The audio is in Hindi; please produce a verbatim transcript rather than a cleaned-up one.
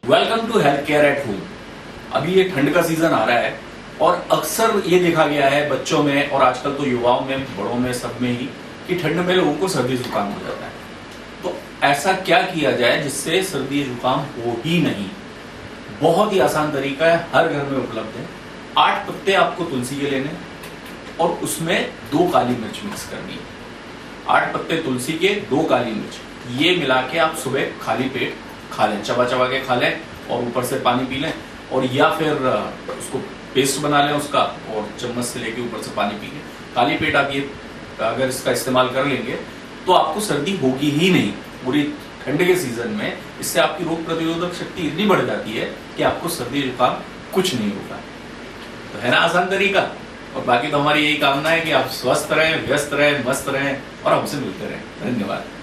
Welcome to health care at home. अभी ये ठंड का सीजन आ रहा है और अक्सर ये देखा गया है बच्चों में और आजकल तो युवाओं में, बड़ों में, सब में ही कि ठंड में लोगों को सर्दी जुकाम हो जाता है। तो ऐसा क्या किया जाए जिससे सर्दी जुकाम हो ही नहीं? बहुत ही आसान तरीका है, हर घर में उपलब्ध है। आठ पत्ते आपको तुलसी के लेने और उसमें दो काली मिर्च मिक्स करनी है। आठ पत्ते तुलसी के, दो काली मिर्च, ये मिला के आप सुबह खाली पेट खा लें, चबा चबा के खा लें और ऊपर से पानी पी लें, और या फिर उसको पेस्ट बना लें उसका और चम्मच से लेके ऊपर से पानी पी लें। खाली पेट आप ये अगर इसका इस्तेमाल कर लेंगे तो आपको सर्दी होगी ही नहीं पूरी ठंड के सीजन में। इससे आपकी रोग प्रतिरोधक शक्ति इतनी बढ़ जाती है कि आपको सर्दी जुकाम कुछ नहीं होगा। तो है ना आसान तरीका। और बाकी तो हमारी यही कामना है कि आप स्वस्थ रहें, व्यस्त रहें, मस्त रहें और हमसे मिलते रहें। धन्यवाद।